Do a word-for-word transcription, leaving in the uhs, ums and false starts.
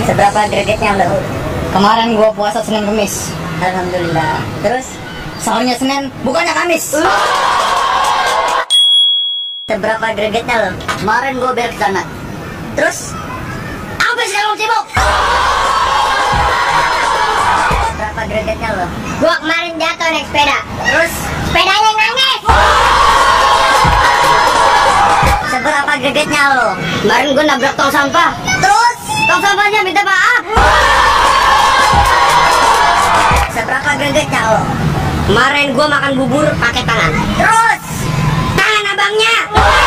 Seberapa gregetnya lo? Kemarin gua puasa Senin Kamis. Alhamdulillah. Terus Sahurnya Senin, bukannya Kamis. seberapa gregetnya lo? Kemarin gua berak sana. Terus Apa sekarang sibuk? berapa gregetnya lo? Gua kemarin jatuh naik sepeda. Terus Sepedanya nangis. seberapa gregetnya lo? Kemarin gua nabrak tong sampah. Terus Tong sampahnya minta maaf. seberapa gregetnya lo? Kemarin gua makan bubur pakai tangan. Terus Tangan abangnya.